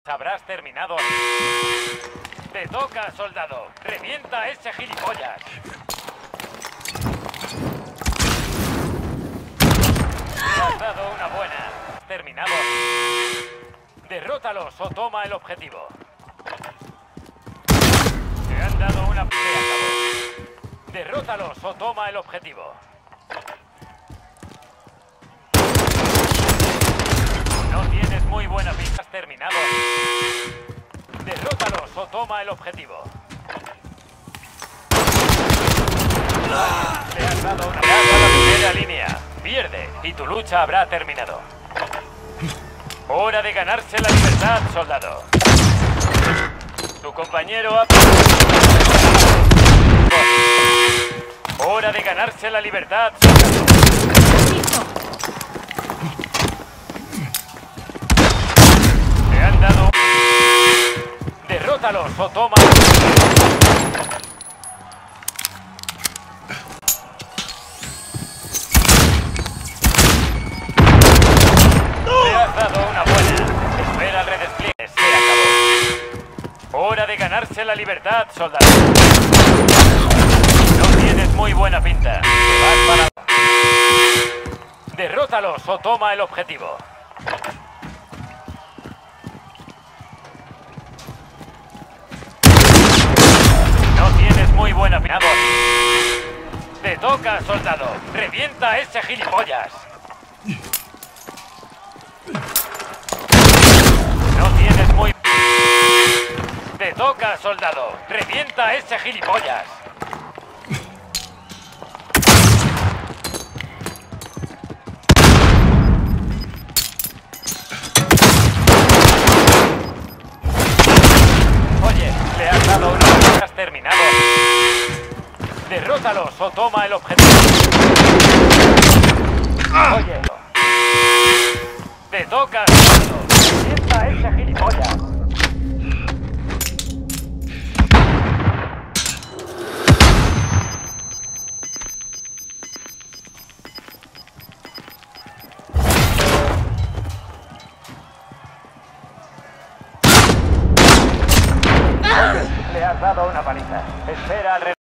Habrás terminado. Te toca, soldado. Revienta a ese gilipollas. Te has dado una buena. Terminado. Derrótalos o toma el objetivo. Te han dado una... Se acabó. Derrótalos o toma el objetivo. No tienes muy buena pinta. Has terminado. Derrótalos o toma el objetivo. Te has dado una... Te has dado a la primera línea. Pierde y tu lucha habrá terminado. Hora de ganarse la libertad, soldado. Tu compañero ha... Hora de ganarse la libertad, soldado. Te han dado... Derrótalos o toma... Te has dado una buena. Espera el redespliegue. Se acabó. Hora de ganarse la libertad, soldado. No tienes muy buena pinta. Te vas para... Derrótalos o toma el objetivo. No tienes muy buena pinta. Te toca, soldado. Revienta a ese gilipollas. No tienes muy... Te toca, soldado. Revienta a ese gilipollas. Oye, le has dado una... Has terminado. Derrótalos o toma el objetivo. Oye. Te toca, soldado. Revienta a ese gilipollas. Le has dado una paliza. Espera al